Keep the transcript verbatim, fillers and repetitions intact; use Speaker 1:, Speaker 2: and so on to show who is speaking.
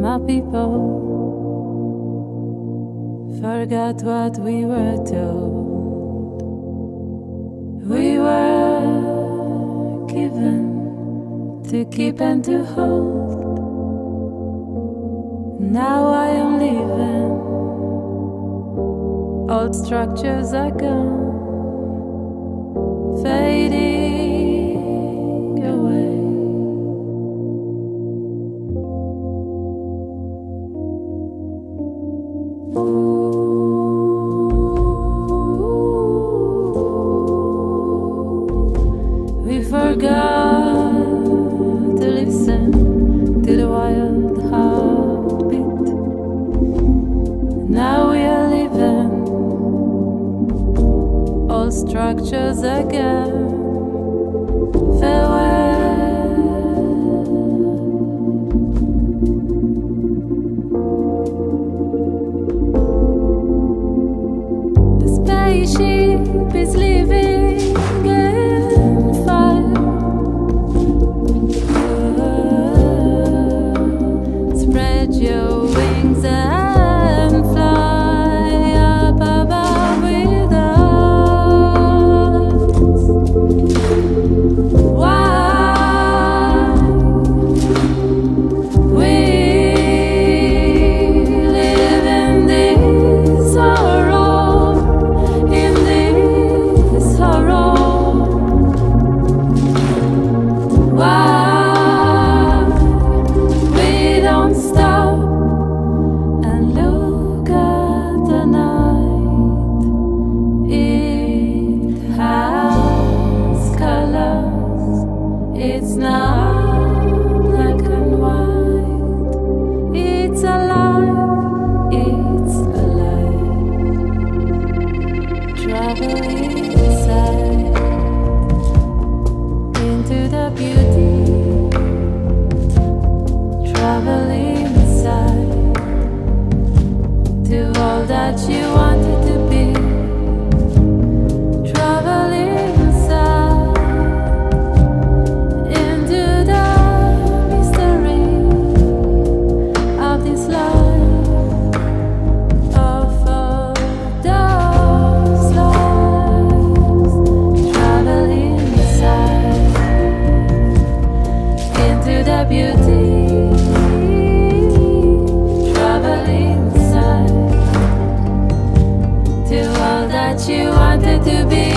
Speaker 1: my people forgot what we were told. We were given to keep and to hold. Now I am leaving. Old structures are gone, fading away. We forgot to listen to the wild heartbeat. Now we are living all structures again. Farewell. The spaceship is leaving in fire. Spread your wings and fly up above with us. Why we live in this horror, in this horror? Why we don't stop and look at the night? It has colors. It's not black and white. It's alive. It's alive. Travel inside into the beauty. Travel inside to all that you wanted to be. Travel inside into the mystery of this life, of all those lives. Travel inside into the beauty. Travel inside to all that you wanted to be.